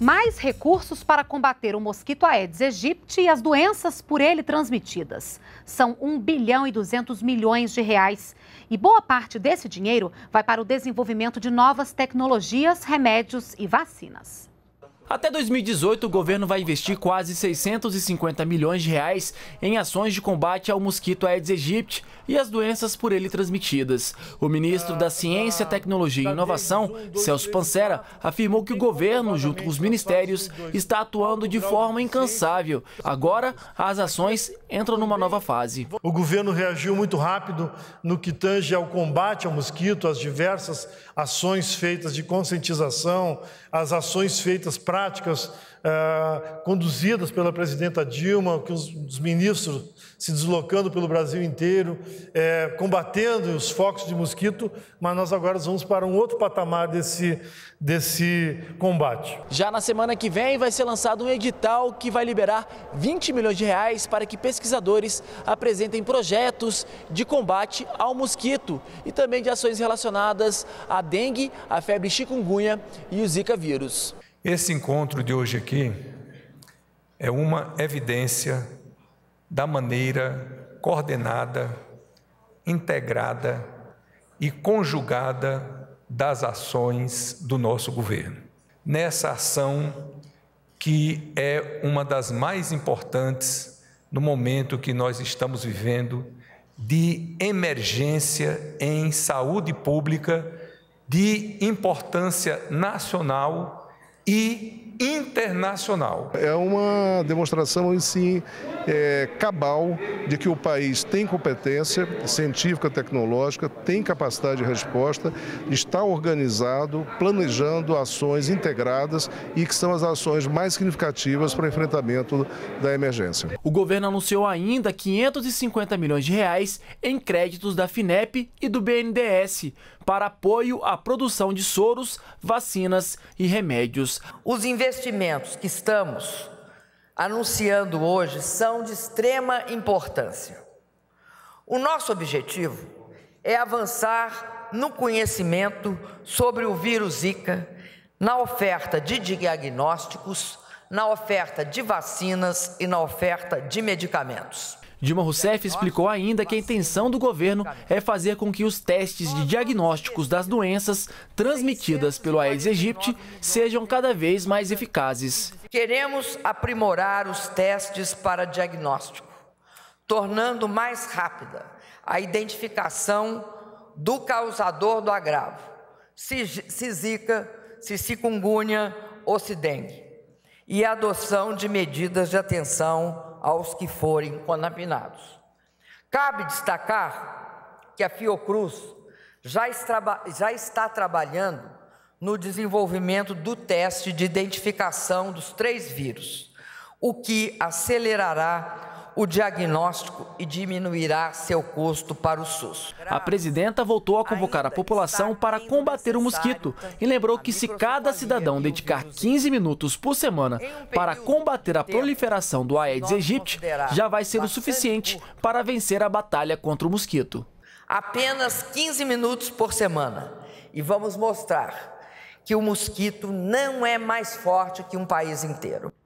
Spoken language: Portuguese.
Mais recursos para combater o mosquito Aedes aegypti e as doenças por ele transmitidas. São 1,2 bilhão de reais. E boa parte desse dinheiro vai para o desenvolvimento de novas tecnologias, remédios e vacinas. Até 2018, o governo vai investir quase 650 milhões de reais em ações de combate ao mosquito Aedes aegypti e as doenças por ele transmitidas. O ministro da Ciência, Tecnologia e Inovação, Celso Pancera, afirmou que o governo, junto com os ministérios, está atuando de forma incansável. Agora, as ações entram numa nova fase. O governo reagiu muito rápido no que tange ao combate ao mosquito, as diversas ações feitas de conscientização, as ações feitas práticas conduzidas pela presidenta Dilma, com os ministros se deslocando pelo Brasil inteiro, combatendo os focos de mosquito, mas nós agora vamos para um outro patamar desse combate. Já na semana que vem vai ser lançado um edital que vai liberar 20 milhões de reais para que pesquisadores apresentem projetos de combate ao mosquito e também de ações relacionadas à dengue, à febre chikungunya e o Zika vírus. Esse encontro de hoje aqui é uma evidência da maneira coordenada, integrada e conjugada das ações do nosso governo. Nessa ação que é uma das mais importantes no momento que nós estamos vivendo de emergência em saúde pública, de importância nacional e internacional. É uma demonstração, assim, cabal de que o país tem competência científica, tecnológica, tem capacidade de resposta, está organizado, planejando ações integradas e que são as ações mais significativas para o enfrentamento da emergência. O governo anunciou ainda 550 milhões de reais em créditos da FINEP e do BNDES para apoio à produção de soros, vacinas e remédios. Os investimentos que estamos anunciando hoje são de extrema importância. O nosso objetivo é avançar no conhecimento sobre o vírus Zika, na oferta de diagnósticos, na oferta de vacinas e na oferta de medicamentos. Dilma Rousseff explicou ainda que a intenção do governo é fazer com que os testes de diagnósticos das doenças transmitidas pelo Aedes aegypti sejam cada vez mais eficazes. Queremos aprimorar os testes para diagnóstico, tornando mais rápida a identificação do causador do agravo, se Zika, se chikungunya ou se dengue, e a adoção de medidas de atenção aos que forem contaminados. Cabe destacar que a Fiocruz já está trabalhando no desenvolvimento do teste de identificação dos 3 vírus, o que acelerará o diagnóstico e diminuirá seu custo para o SUS. A presidenta voltou a convocar a população para combater o mosquito e lembrou que se cada cidadão dedicar 15 minutos por semana para combater a proliferação do Aedes aegypti, já vai ser o suficiente para vencer a batalha contra o mosquito. Apenas 15 minutos por semana e vamos mostrar que o mosquito não é mais forte que um país inteiro.